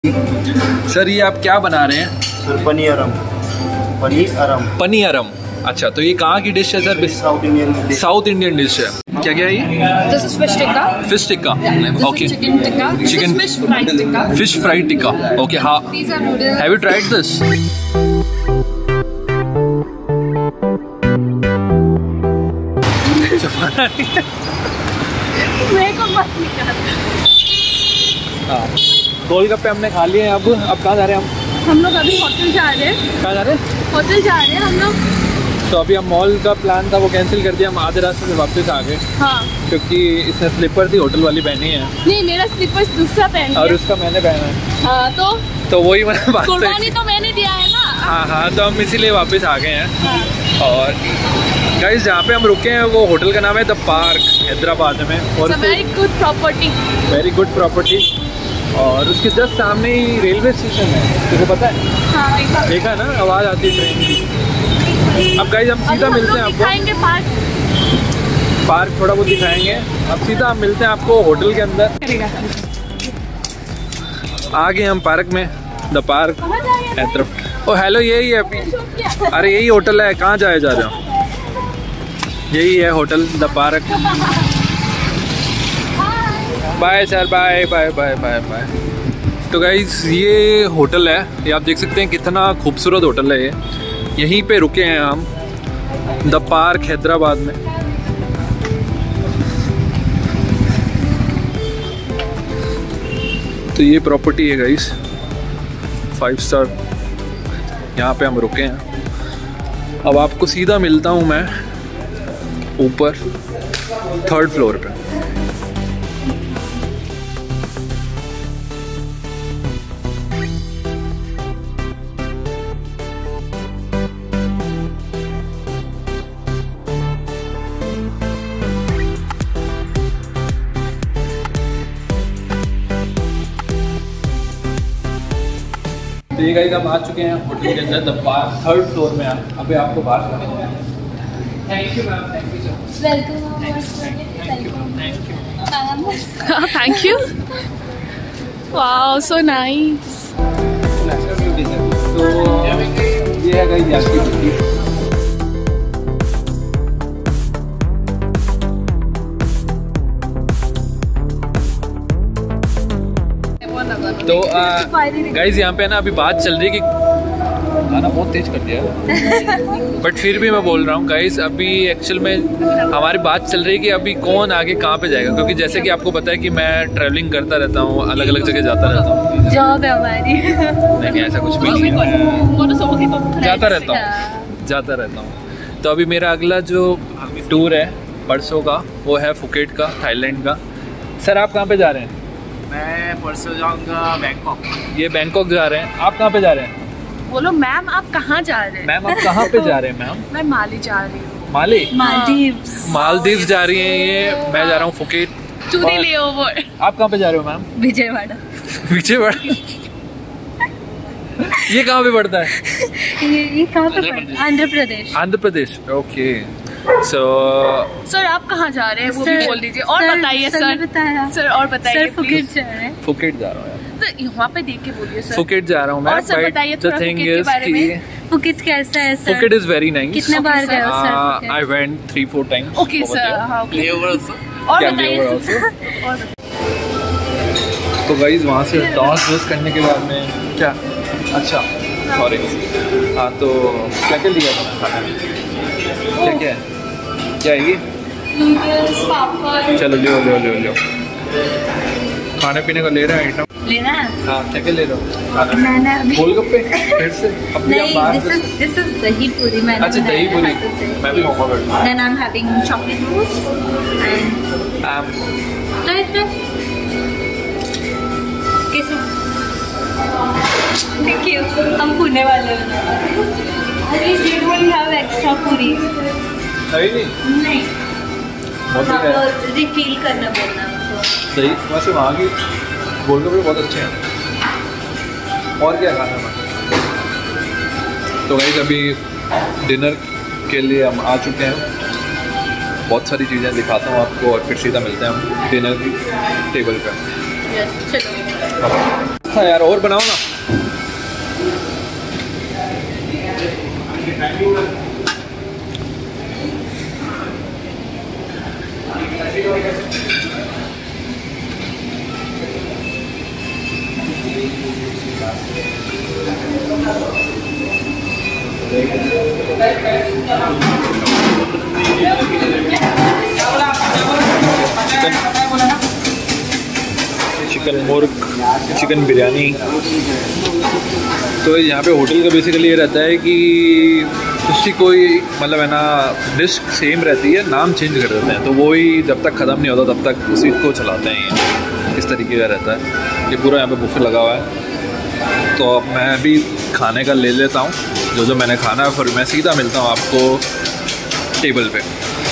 Sir ये आप क्या बना रहे हैं? सर पनीरम। पनीरम। अच्छा, तो ये कहाँ की डिश है sir? South Indian dish. South Indian dish है। क्या क्या है ये? This is fish tikka. Fish tikka. Okay. Chicken tikka. This Chicken- is fish fried tikka. Fish fried tikka. Okay हाँ। These are noodles. Have you tried this? मेरे को मत निकाल। हाँ, गोलगप्पे हमने खा लिए हैं। अब कहाँ जा रहे हैं हम लोग अभी होटल जा रहे हैं। कहाँ जा रहे हैं? होटल जा रहे हैं हम लोग। तो अभी हम मॉल का प्लान था वो कैंसिल कर दिया। हम आधे रास्ते से वापस आ गए हाँ। क्योंकि इसने स्लीपर थी होटल वाली पहनी है नहीं, मेरा स्लीपर्स दूसरा पहन और लिया। उसका मैंने पहना है। हाँ तो वही मैंने बात कुर्बानी तो मैंने दिया है ना। हाँ, तो हम इसीलिए वापस आ गए हैं। हाँ। और गाइस जहाँ पे हम रुके हैं वो होटल का नाम है द पार्क, हैदराबाद में। और very good property. Very good property. और उसके जस्ट सामने ही रेलवे स्टेशन है। तुझे पता है? हाँ, देखा ना, आवाज़ आती है ट्रेन की। अब गाइस हम सीधा मिलते हैं आपको। दिखाएंगे पार्क थोड़ा बहुत दिखाएंगे। अब सीधा हम मिलते हैं आपको होटल के अंदर। आ गए हम पार्क में, The Park Hyderabad. Oh hello, यही है अभी। अरे यही होटल है। कहाँ जाए जा रहे हो? यही है hotel The Park. Bye sir, bye bye bye bye bye. तो गाइज ये होटल है, ये आप देख सकते हैं कितना खूबसूरत होटल है ये। यहीं पे रुके हैं हम, द पार्क हैदराबाद में। तो ये प्रॉपर्टी है गाइस, 5 स्टार। यहाँ पे हम रुके हैं। अब आपको सीधा मिलता हूँ मैं ऊपर 3rd फ्लोर पे। तो ये गाइस हम आ चुके हैं होटल के अंदर, द पार्क 3rd फ्लोर में। अभी आपको बाहर करना है। Thank you ma'am, thank you so much. Thank you. Wow, so nice. तो ये है गाइस आपकी बुकिंग। तो गाइस यहाँ पे ना अभी बात चल रही है कि गाना बहुत तेज कर दिया है। बट फिर भी मैं बोल रहा हूँ गाइस, अभी एक्चुअल में हमारी बात चल रही है कि अभी कौन आगे कहाँ पे जाएगा। क्योंकि जैसे कि आपको पता है कि मैं ट्रैवलिंग करता रहता हूँ, अलग अलग जगह जाता रहता हूँ। जॉब है हमारी। नहीं ऐसा कुछ भी नहीं है, जाता रहता हूँ। तो अभी मेरा अगला जो टूर है परसों का, वो है फुकेट का, थाईलैंड का। सर आप कहाँ पे जा रहे हैं? मैं परसों जाऊंगा बैंकॉक। ये बैंकॉक जा रहे हैं। आप कहाँ पे जा रहे हैं? बोलो मैम, आप कहाँ जा रहे हैं? मैम आप कहाँ पे जा रहे हैं? मैम मैं माली जा रही हूँ। माली? मालदीव्स जा रही हैं ये। मैं जा रहा हूँ फुकेट। चूरी ले ओवर। आप कहाँ पे जा रहे हो मैम? विजयवाड़ा। विजयवाड़ा? ये कहाँ पे पड़ता है? ये कहाँ पे पड़ता है? आंध्र प्रदेश। आंध्र प्रदेश, ओके। सर आप कहाँ जा रहे हैं वो भी बोल दीजिए। और बताइए सर और बताइए। फुकेट जा रहा हूँ। तो यहाँ पे देख के बोलिए सर। फुकेट जा रहा हूँ मैं। और सर बताइए थोड़ा फुकेट के बारे में। फुकेट कैसा है sir? Phuket is very nice. कितने बार गए हो sir? I went 3-4 times. Okay sir. हाँ, और बताइए। तो गाइस वहाँ से टॉस करने के बाद में क्या, अच्छा सॉरी, हाँ तो क्या क्या लिया था खाने में? क्या क्या है? क्या है ये? चलो लियो। खाने पीने का ले रहे हैं आइटम। लेना है? हाँ, क्या क्या ले रहे हो? मैंने अभी गोलगप्पे फिर से? this is दही पूरी। मैंने अच्छा दही पूरी, मैं भी होगा बैठा। Then I'm having chocolate mousse and try कैसा? Thank you। हम पुणे वाले हैं। अरे you don't have extra पूरी? नहीं। आपको रिफिल करना बोलना हमको। दही वैसे वहाँ की गोलगप्पे बहुत अच्छे हैं। और क्या खाना है? तो गाइस अभी डिनर के लिए हम आ चुके हैं। बहुत सारी चीज़ें दिखाता हूँ आपको और फिर सीधा मिलते हैं हम डिनर की टेबल पर। चलो। था यार, और बनाओ ना। चिकन मुर्ग, चिकन बिरयानी। तो यहाँ पे होटल का बेसिकली ये रहता है कि किसी कोई मतलब है ना डिश सेम रहती है, नाम चेंज कर देते हैं, तो वो ही जब तक ख़त्म नहीं होता तब तक उसी को चलाते हैं। ये इस तरीके का रहता है। ये पूरा यहाँ पे बुफे लगा हुआ है। तो अब मैं भी खाने का ले लेता हूँ जो मैंने खाना है, फिर मैं सीधा मिलता हूँ आपको टेबल पे।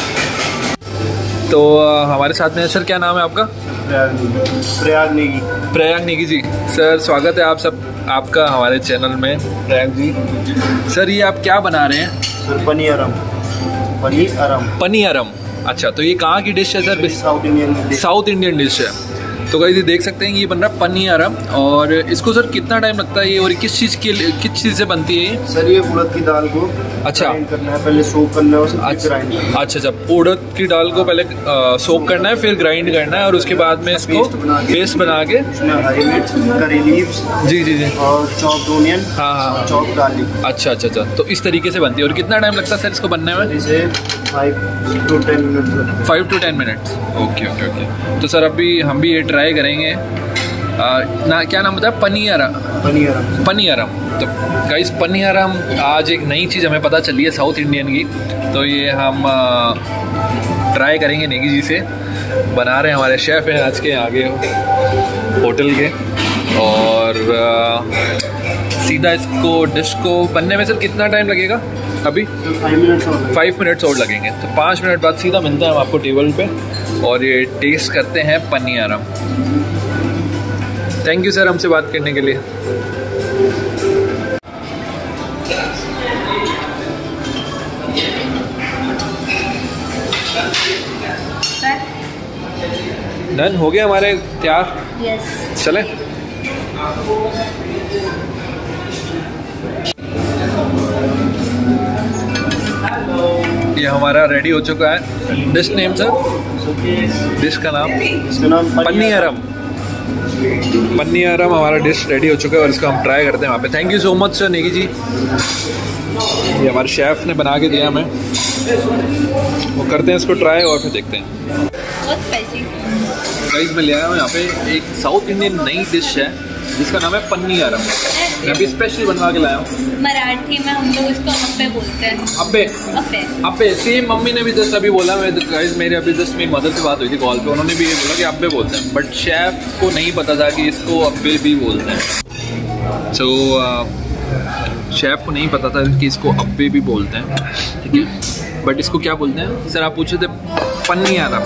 तो हमारे साथ में सर, क्या नाम है आपका? प्रयाग नेगी। प्रयाग नेगी जी। सर स्वागत है आपका हमारे चैनल में। प्रयाग जी, सर ये आप क्या बना रहे हैं? सर पनीरम। पनीरम, अच्छा। तो ये कहाँ की डिश है सर? साउथ इंडियन डिश है। तो गाइस ये देख सकते हैं कि ये बन रहा है पनीरम। और इसको सर कितना टाइम लगता है ये, और किस चीज़ से बनती है ये? सर ये उड़द की दाल को ग्राइंड करना है, पहले सोक करना है, उसके बाद ग्राइंड करना है। अच्छा, उड़द की दाल को पहले सोक करना है, फिर ग्राइंड करना है, और उसके बाद में इसको पेस्ट बना के उसमें हरी मिर्च, करी लीव्स, जी, और चॉप्ड ऑनियन, हाँ, चॉप्ड गार्लिक। अच्छा। तो इस तरीके से बनती है। और कितना टाइम लगता है सर इसको बनने में? इसे 5 to 10 मिनट लगते हैं। 5 to 10 मिनट्स। ओके। तो सर अभी हम भी ये ट्राई करेंगे। ना क्या नाम बताया? पनीरम। तो गाइस पनीरम आज एक नई चीज़ हमें पता चली है साउथ इंडियन की। तो ये हम ट्राई करेंगे नेगी जी से। बना रहे हैं, हमारे शेफ़ हैं आज के आगे होटल के। और सीधा इसको डिश को बनने में सर कितना टाइम लगेगा? अभी 5 मिनट्स और लगेंगे। तो 5 मिनट बाद सीधा मिलता है हम आपको टेबल पे, और ये टेस्ट करते हैं पनीरम। थैंक यू सर हमसे बात करने के लिए। डन हो गया हमारे तैयार। यस। चले। ये हमारा रेडी हो चुका है। Dish name sir? डिश का नाम? पनीरम हमारा डिश रेडी हो चुका है, और इसको हम ट्राई करते हैं वहाँ पे। Thank you so much sir Negi ji. ये हमारे शेफ़ ने बना के दिया हमें। वो करते हैं इसको ट्राई, और फिर देखते हैं। गाइस मैं ले आया हूँ यहाँ पे एक साउथ इंडियन नई डिश है जिसका नाम है पनीरम। मैं भी स्पेशल बनवा के लाया हूँ। मराठी में हम लोग इसको अप्पे बोलते हैं। अप्पे सेम मम्मी ने भी जस्ट अभी बोला। गाइस मेरे अभी जस्ट मेरी मदर से बात हुई थी कॉल पे, उन्होंने भी ये बोला कि अप्पे बोलते हैं, बट शेफ को नहीं पता था कि इसको अप्पे भी बोलते हैं। तो शेफ को नहीं पता था कि इसको अप्पे भी बोलते हैं, ठीक है। बट इसको क्या बोलते हैं सर? आप पूछे थे। पनीरम।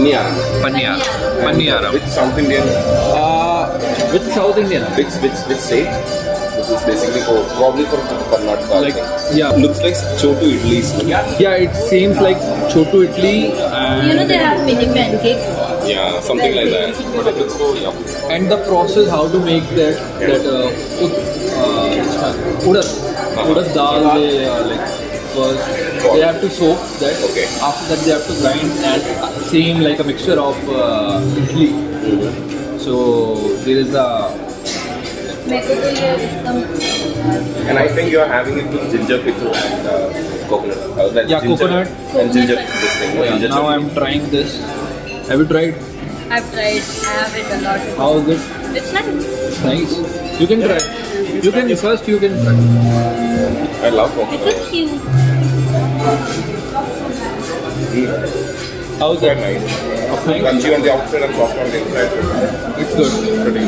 With South Indian. Which state? This is basically probably for Karnataka. Like, yeah. Looks like chotu idlis. Yeah, it seems like chotu idli. You know they have mini pancakes. Yeah, something like that. But it looks so yummy. And the process how to make that urad dal, like first they have to soak that. Okay. After that they have to grind and same like a mixture of idli. So there is a. And I think you are having it with ginger pickle and coconut. Yeah, ginger coconut and ginger. This thing. Yeah, ginger now I'm trying this. Have you tried? I've tried. I have it a lot. How is it? It's nice. It's nice. You can try. You can first. You can try. I love coconut. It's so cute. How is that? Nice. Nice. Crunchy on the outside and soft on the inside. It's good. It's pretty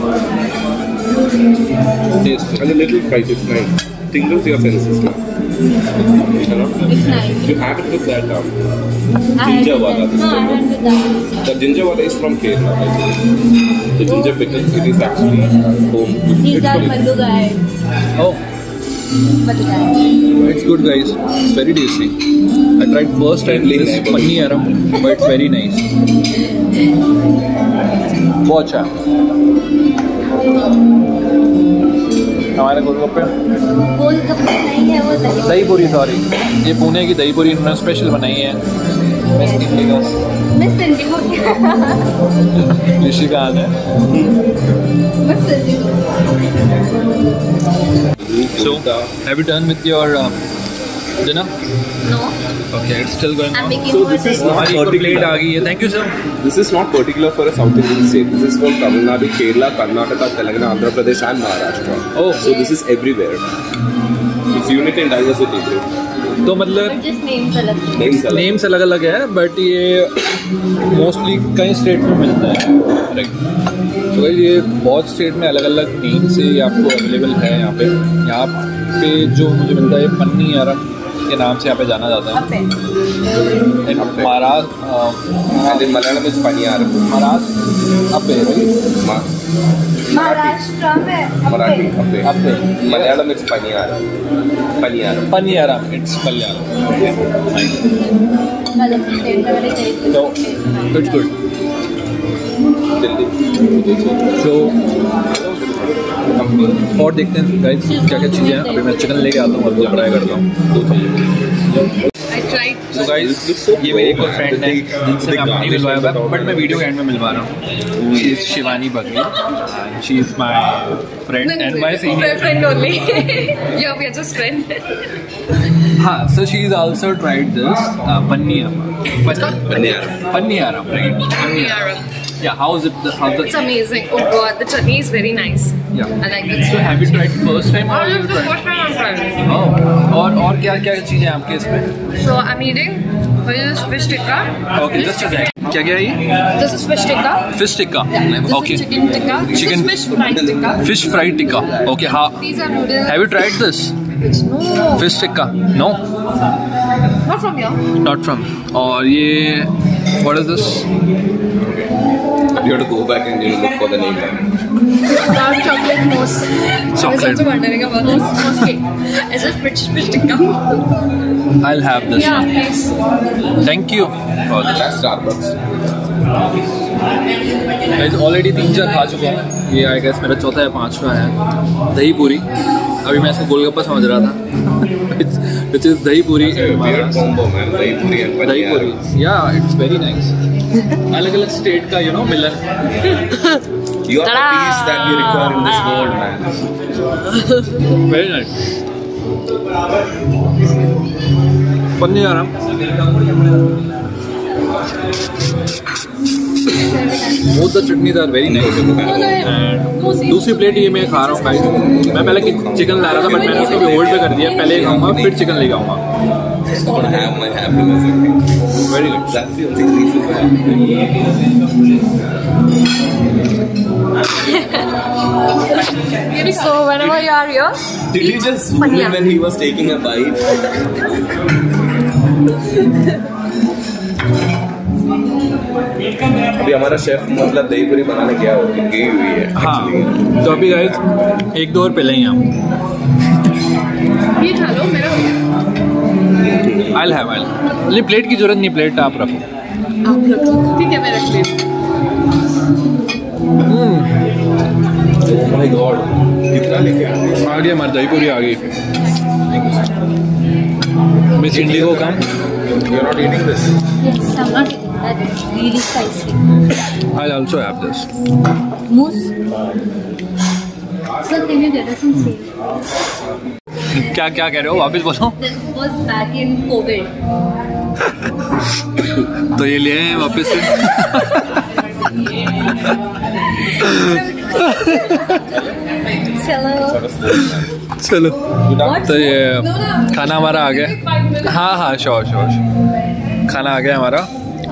good. Tasty. And a little spicy. It's nice. Tingles your senses now. It's nice. You have it with that I had ginger with wala. that. No, I had with that. The ginger wala is from Kerala, I think. The ginger pickle, it is actually home. These are Madhu guys. Oh, Madhu guys. it's good, guys. It's very tasty. I tried first time this paniyaram, but it's very nice. बहुत अच्छा। हमारे गोलगप्पे नहीं है वो दही पूरी, sorry, ये पुणे की दही पूरी इन्होंने स्पेशल बनाई है। मिस इंडिगो ऋषि का हाल है। So, have you done with your dinner? No. Okay, it's still going I'm on. making So more this is than- not हमारी एक प्लेट particular. आ गई है। Thank you sir. This is not particular for a South Indian state. This is from Tamil Nadu, Kerala, Karnataka, Telangana, Andhra Pradesh, and Maharashtra. Oh. So this is everywhere. It's unity and diversity, bro. तो मतलब Just names अलग हैं। Names अलग. Names अलग अलग है, but ये mostly कई स्टेट में मिलता है, राइट। तो ये बहुत स्टेट में अलग अलग नेम से आपको अवेलेबल है। यहाँ पे जो मुझे मिलता है पन्नी आरम के नाम से यहाँ पे जाना जाता है। And in Malayalam it's Paniyaram. Maharashtra में Marathi, Appe. Appe, Malayalam it's Paniyaram. Paniyaram. Paniyaram, it's Malayalam. तो इट्स गुड। तो और देखते हैं गाइस क्या क्या चीज़ें हैं। अभी मैं चिकन लेके आता हूँ और वो ट्राई करता हूँ। तो गाइस ये मेरी एक और फ्रेंड है जिनसे मैं नहीं मिलवाया था, बट मैं वीडियो के एंड में मिलवा रहा हूँ। She is Shivani Baghel. She is my friend and my senior friend only. Yeah, we are just friend. हाँ, so she is also tried this paniyaram, right? Paniyaram. Yeah, how's it? How's It's the? amazing. Oh god, the chutney is very nice. Yeah. I like it. So have you tried first time or All you of the tried? first time I'm trying. Oh, और क्या क्या चीज़ें हैं आपके इसमें? So I'm eating this fish tikka. Okay, just a second. क्या क्या है ये? This is fish tikka. Fish tikka. This Okay. is chicken tikka. This Chicken- is fish fried tikka. Fish fried tikka. Okay, how? These are noodles. Have you tried this? No, Fish tikka? No, not from here. not from. और ये what is this? You have to go back and look for the name. Dark chocolate mousse. I was Chocolate. also wondering about this. Okay, is this fish tikka? I'll have this. Yeah, please. Thank you. for this. That's Starbucks. Guys already 3-4 खा चुका हूँ। ये I guess मेरा चौथा या 5वां है। दही पूरी, अभी मैं इसको गोलगप्पा समझ रहा था। Which is दही पूरी। Weird combo, man. Dahi puri and दही Paniyaram. पूरी, yeah, it's very nice. अलग अलग स्टेट का मिलन। You are the peace that we require in this world, man. Very nice. Paniyaram. Both the chutneys are very nice. And दूसरी plate ये मैं खा रहा हूँ गाइस। मैं पहले चिकन ला रहा था, बट मैंने उसको भी होल्ड पे कर दिया। पहले ये खाऊंगा फिर चिकन लेके आऊँगा। Just want to have my happiness. Very good. That's the only reason for happiness. So whenever you are here, Did he just zoom in when he was taking a bite? अभी हमारा chef मतलब दही पूरी बनाने गया गई हुई है हाँ, actually. तो अभी गाइस 1-2 और पहले ही हम ये खा लो मेरा हो गया। I'll have नहीं, प्लेट की जरूरत नहीं, प्लेट आप रखो। आप लोग ठीक है, मैं रख लेती Oh my God, कितना लेके आए? आ गई हमारी दही पूरी आ गई। मिस इंडिगो कम। You're not eating this? Yes, I'm not eating that. It's really spicy. I'll also have this. Mousse. Sir, can you get us some sale? क्या क्या कह रहे हो, वापस बोलो। This was back in COVID. तो ये ले आए वापस से। चलो तो ये खाना हमारा आ गया। हाँ श्योर खाना आ गया हमारा।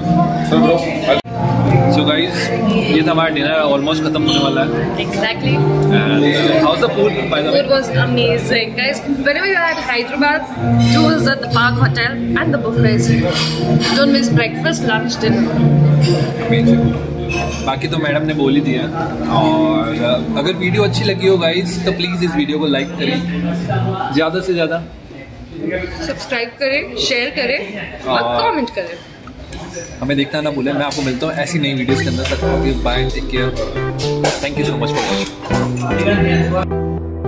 सो गाइस ये था हमारा डिनर, ऑलमोस्ट खत्म होने वाला है। Exactly. How's the food by the way? Food was amazing, guys. Whenever you're at Hyderabad, do visit the Park Hotel and the buffets. Don't miss breakfast, lunch, dinner. बाकी तो madam ने बोल ही दिया। और अगर वीडियो अच्छी लगी हो गाइस तो प्लीज़ इस वीडियो को लाइक करें ज़्यादा से ज़्यादा, सब्सक्राइब करें, शेयर करें और और- कमेंट करें। हमें देखना ना भूलें। मैं आपको मिलता हूँ ऐसी नई वीडियोस के अंदर। तक bye, take care, thank you so much for watching. है।